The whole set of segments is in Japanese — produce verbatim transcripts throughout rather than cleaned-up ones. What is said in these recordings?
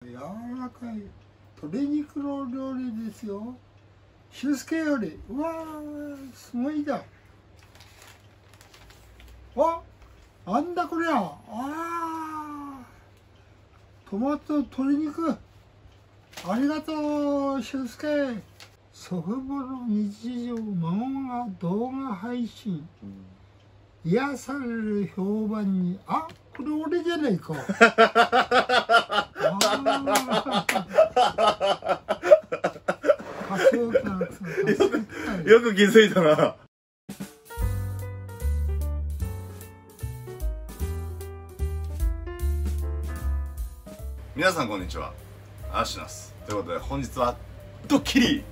柔らかい鶏肉の料理ですよ。修介より、うわー、すごいだ。あ、なんだこりゃ。あー、トマト鶏肉、ありがとう修介。祖父母の日常、孫が動画配信、うん、癒される評判に。あ、これ俺じゃないか。 よく気づいたな。皆さんこんにちは、アシナスということで、本日はドッキリ。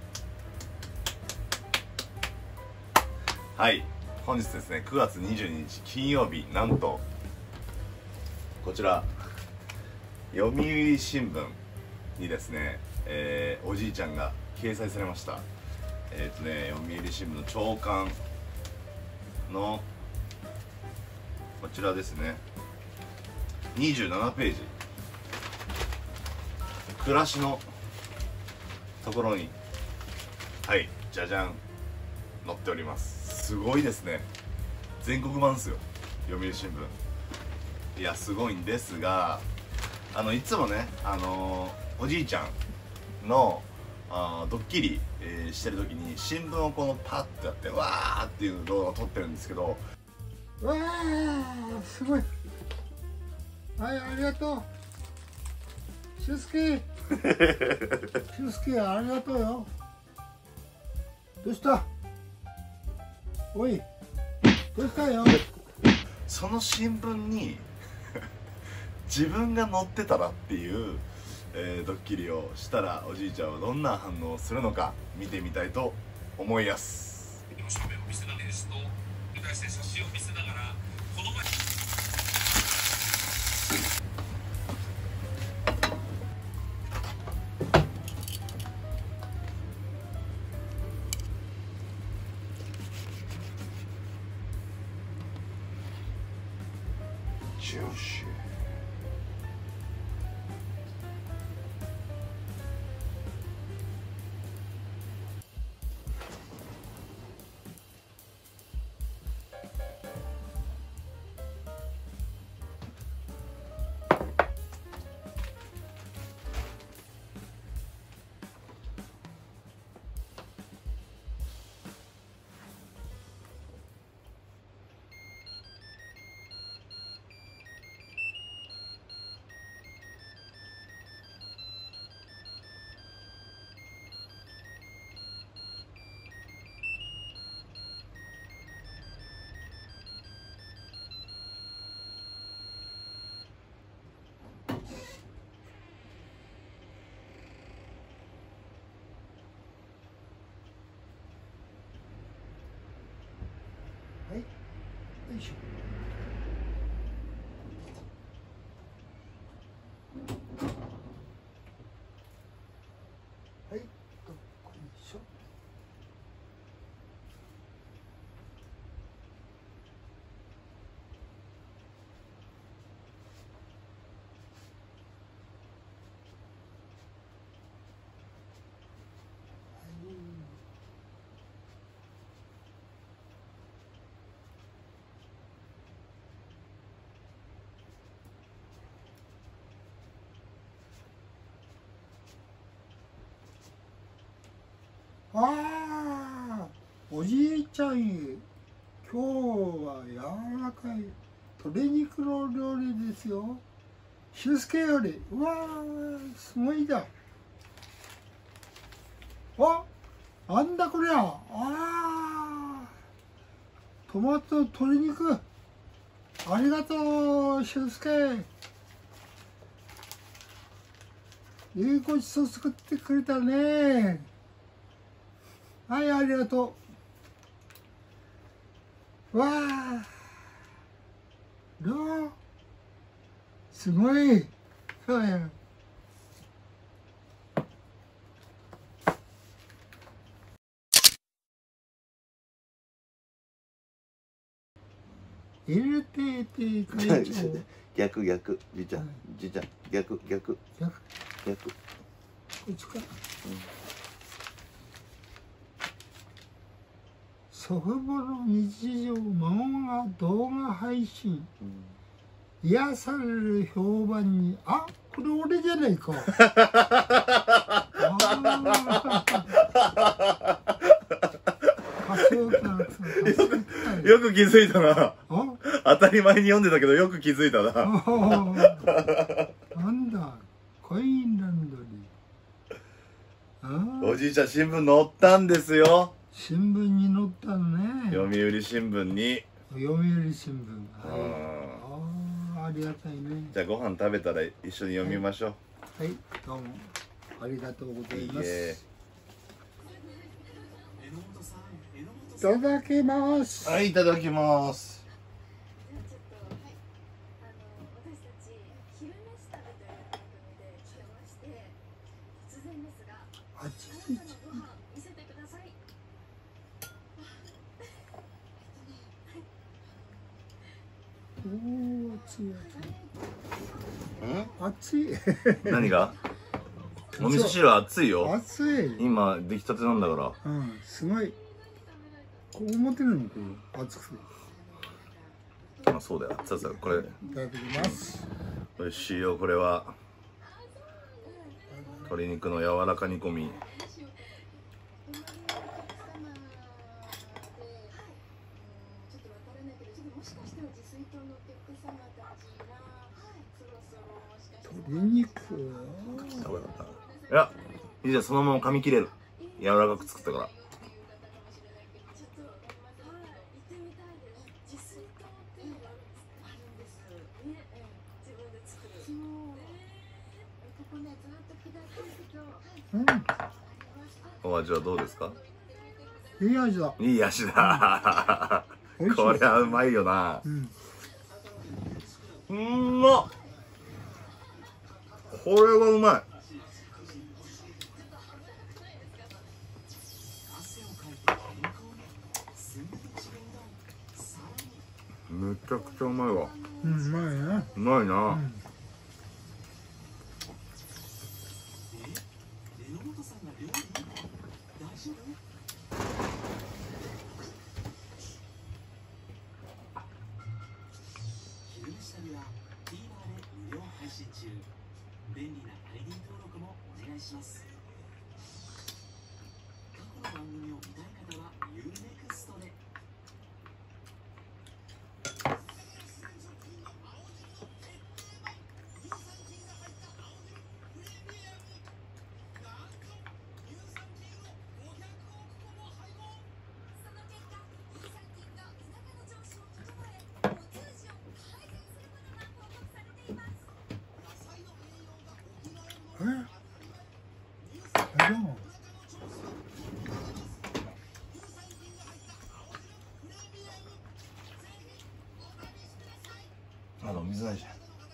はい、本日ですね、くがつにじゅうににち金曜日、なんとこちら読売新聞にですね、えー、おじいちゃんが掲載されました。えっとね、読売新聞の朝刊のこちらですね、にじゅうななページ、暮らしのところに、はい、じゃじゃん、載っております。すごいですね、全国版ですよ、読売新聞。いや、すごいんですが、あのいつもね、あのー、おじいちゃんのあドッキリ、えー、してる時に新聞をこのパッてやってわーっていう動画を撮ってるんですけど、 わー、すごい。はい、ありがとう修介。修介、ありがとうよ。どうした、おい、どうしたよ。 その新聞に自分が載ってたらっていう、えー、ドッキリをしたら、おじいちゃんはどんな反応をするのか見てみたいと思います。正面を見せながらですと、に対して写真を見せながら、この前ジューシー。 はい、よいしょ。はい、どっこいしょ。ああ、おじいちゃんへ、今日は柔らかい鶏肉の料理ですよ。修介より、うわー、すごいだ。あ、なんだこりゃ。あー、トマト鶏肉、ありがとう修介。いいごちそう作ってくれたね。はい、ありがとう。わあ、どう、すごい。そうや。 入れてって会長。 逆逆じいちゃんじいちゃん逆逆逆逆。 こっちか。祖父母の日常、孫が動画配信。癒される評判に、あ、これ俺じゃないか。あよく気づいたな。当たり前に読んでたけどよく気づいたな。 なんだ、コインランドリー。 おじいちゃん新聞載ったんですよ。 新聞に載ったのね。 読売新聞に。 読売新聞。はい、ああ、ありがたいね。 じゃあご飯食べたら一緒に読みましょう。 はい、はい、どうもありがとうございます。いただきます。 はい、いただきます。 あちちち。おお、熱い熱い。熱い。 何が？お味噌汁熱いよ。 熱い。 今出来たてなんだから。 うん、すごい。こう思ってるのにこう熱くて。 まあそうだよ。熱々これ。いただきます。 美味しいよこれは。鶏肉の柔らか煮込み。 鶏肉。 いや、いいじゃんそのまま噛み切れる。柔らかく作ったから。 うん。 お味はどうですか？ いい味だ。 いい味だ。これはうまいよな。うん。うんまっ。これはうまい。めちゃくちゃうまいわ。 うん、うまいね。 うまいな。うん、 便利な アイディー 登録もお願いします。過去の番組を見たい方は ユーネクストで。 あの水ないじゃん。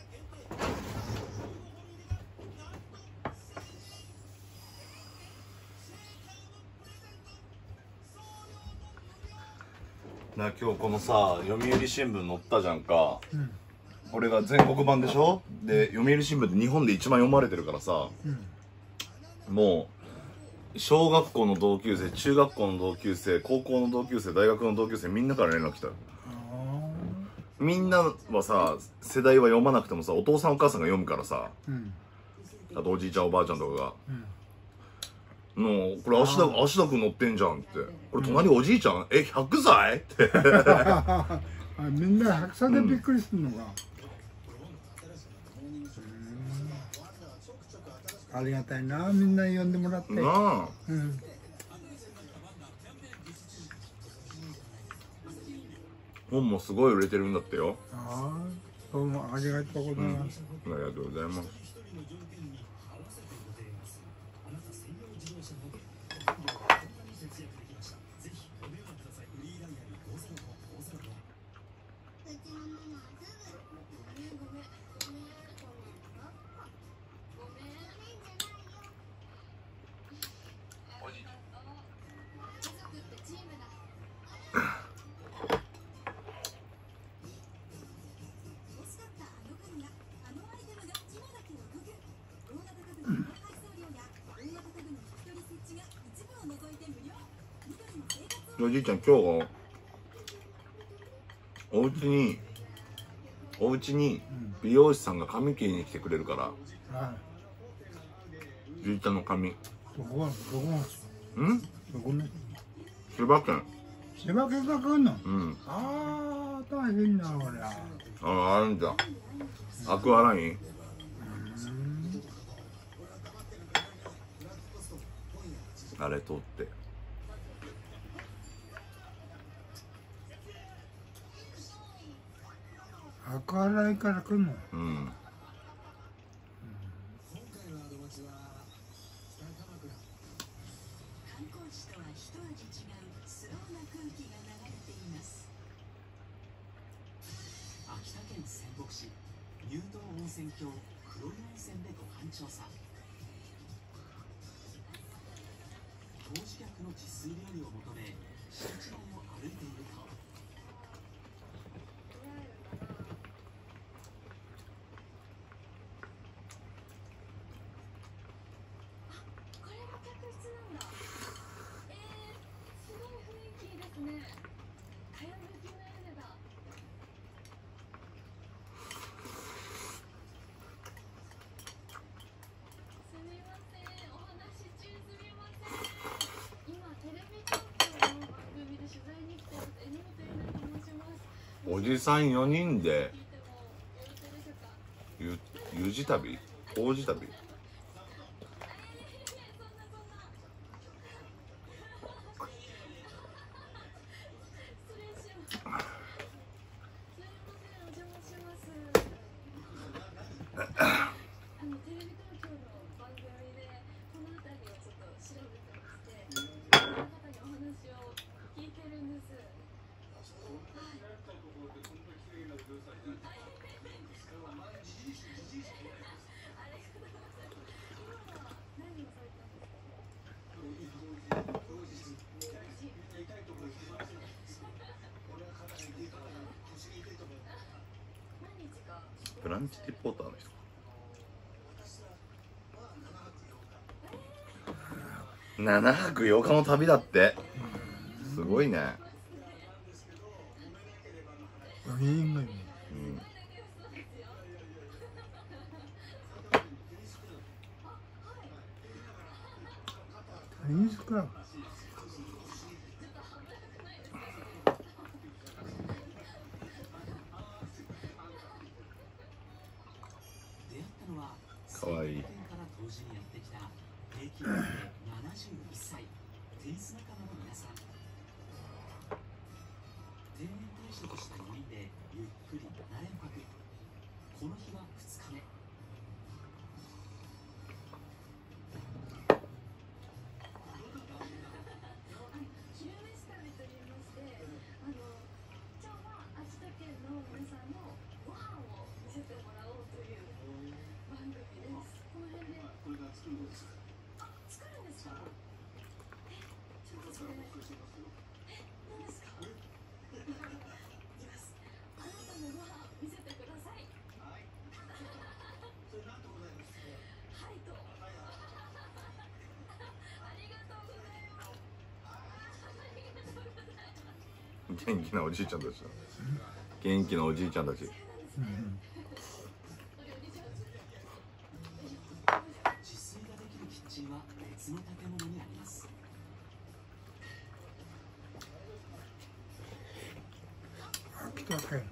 な今日このさ読売新聞載ったじゃんか、うん、俺が全国版でしょ。で読売新聞って日本で一番読まれてるからさ、うん、もう小学校の同級生、中学校の同級生、高校の同級生、大学の同級生みんなから連絡来た。みんなはさ世代は読まなくてもさお父さんお母さんが読むからさ、うん、あとおじいちゃんおばあちゃんとかが「の、うん、これ芦田芦田君乗ってんじゃん」って「これ隣おじいちゃん、うん、えひゃくさい?」ってみんなひゃくさいでびっくりするのが、うん、ありがたいな、みんな読んでもらってなあ、うん、 本もすごい売れてるんだってよ。 ああ、どうもありがとうございます、 うん、ありがとうございます。 おじいちゃん今日お家にお家に美容師さんが髪切りに来てくれるから、 はい。 じいちゃんの髪。 どこが、どこなんですか。 ん？ どこね。 千葉県。 千葉県が来んの。 うん。 ああ、大変だ、こりゃ。 ああ、あるんだ。アクアライン。あれ通って。 アクアラインから来んの。 うん。 観光地とは一味違うスローな空気が流れています。秋田県仙北市乳頭温泉郷黒湯温泉でご飯調査。当時客の自炊料理を求め敷地内を歩いていると、 これが客室なんだ。えー、すごい雰囲気いいですね。かやぶきの屋根だ。すみません、お話し中すみません。今テレビ東京の番組で取材に来てます。榎本優奈と申します。 おじさんよにんで聞いてもよろしいでしょうか。 ゆゆじ旅工事旅。ブランチリポーターの人ななはくようかの旅だって。すごいね。 いいんだよ。 うん。 いいですか。 出会ったのはかわいい。 仙北県から当時にやってきた平均年齢ななじゅういっさいテニス仲間の皆さん。定年退職したよにんでゆっくりななれんぱく。この日はふつかめ。 昼飯旅と言いまして、あの今日は秋田県の皆さんのご飯を見せてもらおうという番組です。この辺でこれから作るんですか。あ、作るんですか。え、ちょっとそれ。え、何ですか。いきます。あなたのご飯見せてください。はい。それなんでございます。はいと。ありがとうございます。 元気なおじいちゃんたちだ。元気なおじいちゃんたち。 うん。 自炊ができるキッチンは別の建物にあります。 秋田県。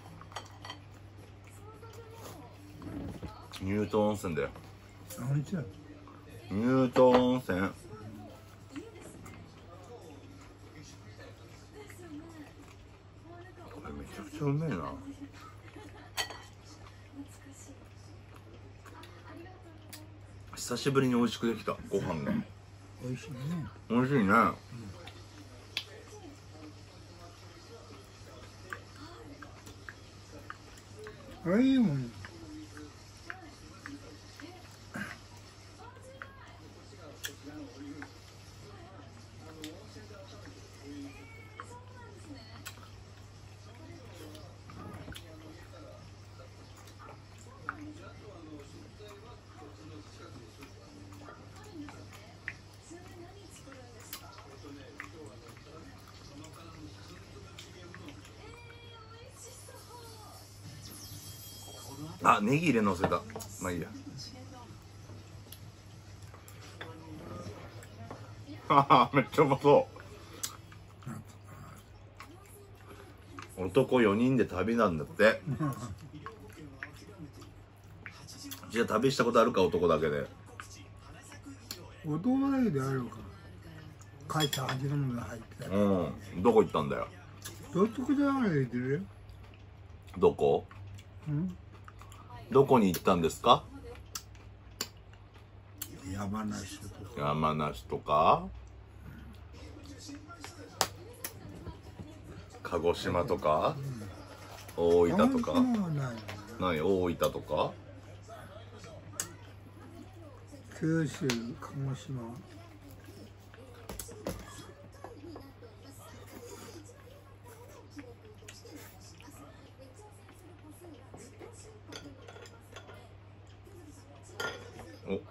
乳頭温泉だよ。 何じゃ。 乳頭温泉。これめちゃくちゃうめえな。久しぶりに美味しくできたご飯が。 美味しいね。 美味しいね。 あ、いいもん。 あ、ネギ入れのせた。まあいいや。はは、めっちゃうまそう。男よにんで旅なんだってじゃあ旅したことあるか、男だけで。 男だけであるか。会社味のもの入ってたら。 うん。どこ行ったんだよ。 どっちこじゃないで言ってるよ。 どこうんどこに行ったんですか。 山梨とか。 山梨とか鹿児島とか、大分とか。 鹿児島はない何、大分とか。 九州、鹿児島。 お、どう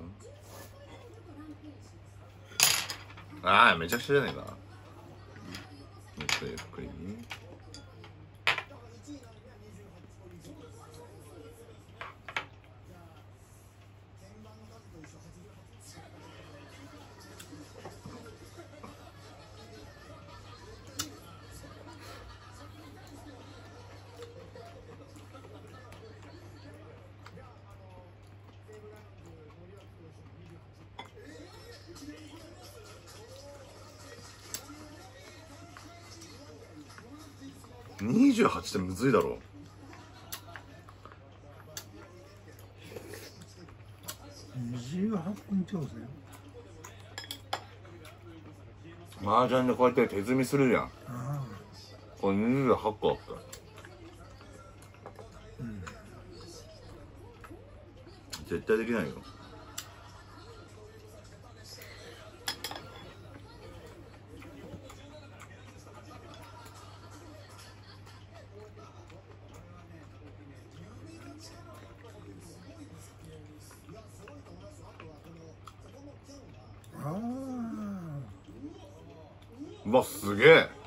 したの。ああ、めちゃくちゃじゃないか。ゆっくりゆっくり。にじゅうはちってむずいだろ。 にじゅうはち分挑戦。 麻雀でこうやって手積みするじゃん。 あこれにじゅうはち個あった。 うん絶対できないよ。 ああうわ、すげえ。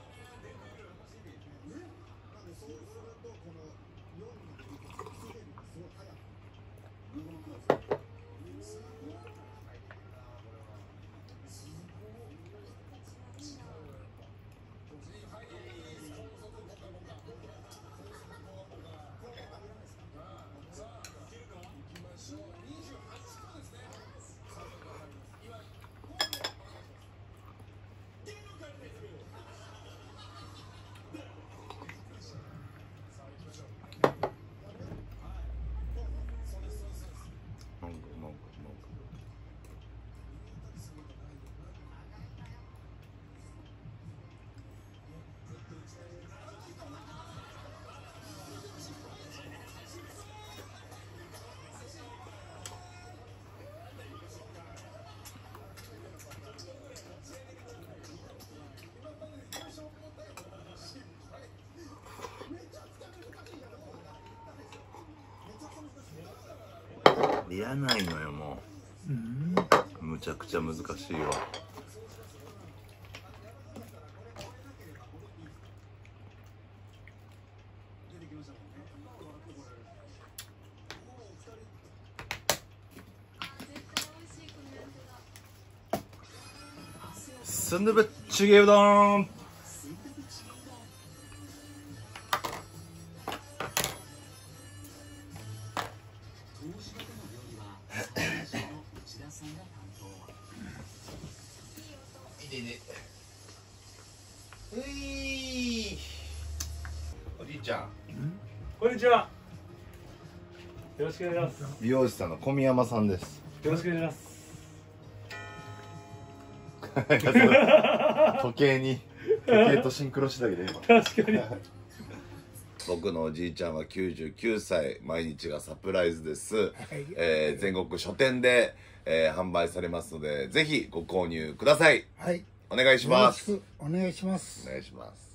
いらないのよ、もうんう。むちゃくちゃ難しいわ。スンドゥブチゲうどん。うい、おじいちゃん。 こんにちは。よろしくお願いします。 美容師さんの小宮山さんです。 よろしくお願いします。 時計に時計とシンクロしたけど今。 確かに。 僕のおじいちゃんはきゅうじゅうきゅうさい、毎日がサプライズです。えー全国書店で、えー販売されますので、ぜひご購入ください。 はいお願いします。 よろしくお願いしますお願いします。